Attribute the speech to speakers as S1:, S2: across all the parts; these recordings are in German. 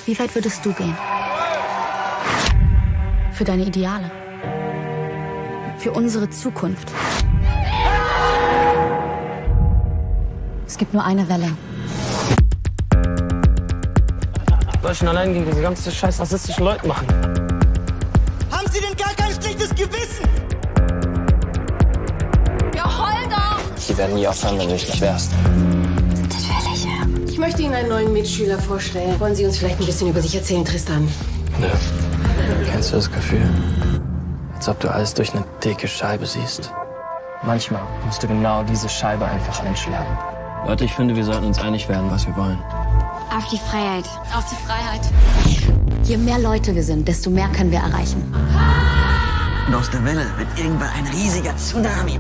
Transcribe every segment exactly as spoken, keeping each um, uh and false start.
S1: Wie weit würdest du gehen? Für deine Ideale. Für unsere Zukunft. Es gibt nur eine Welle.
S2: Deutschen allein gegen diese ganze scheiß rassistischen Leute machen.
S3: Haben Sie denn gar kein schlechtes Gewissen?
S1: Ja, heul doch!
S2: Die werden nie aufhören, wenn du dich nicht wehrst.
S1: Natürlich, ja.
S4: Ich möchte Ihnen einen neuen Mitschüler vorstellen. Wollen Sie uns vielleicht ein bisschen über sich erzählen, Tristan?
S2: Nö. Kennst du das Gefühl? Als ob du alles durch eine dicke Scheibe siehst. Manchmal musst du genau diese Scheibe einfach einschlagen. Leute, ich finde, wir sollten uns einig werden, was wir wollen.
S1: Auf die Freiheit. Auf die Freiheit. Je mehr Leute wir sind, desto mehr können wir erreichen.
S3: Und aus der Welle wird irgendwann ein riesiger Tsunami.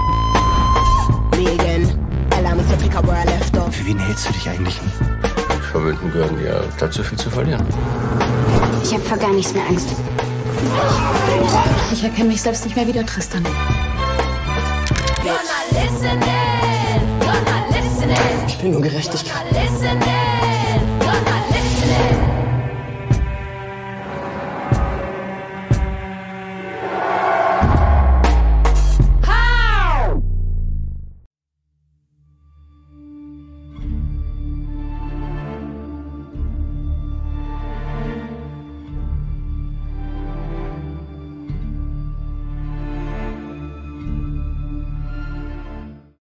S3: Für wen hältst du dich eigentlich?
S2: Verwöhnten gehören ja dazu viel zu verlieren.
S1: Ich habe vor gar nichts mehr Angst. Ich erkenne mich selbst nicht mehr wieder, Tristan.
S2: Ich will nur Gerechtigkeit.
S5: Listening, you're not listening.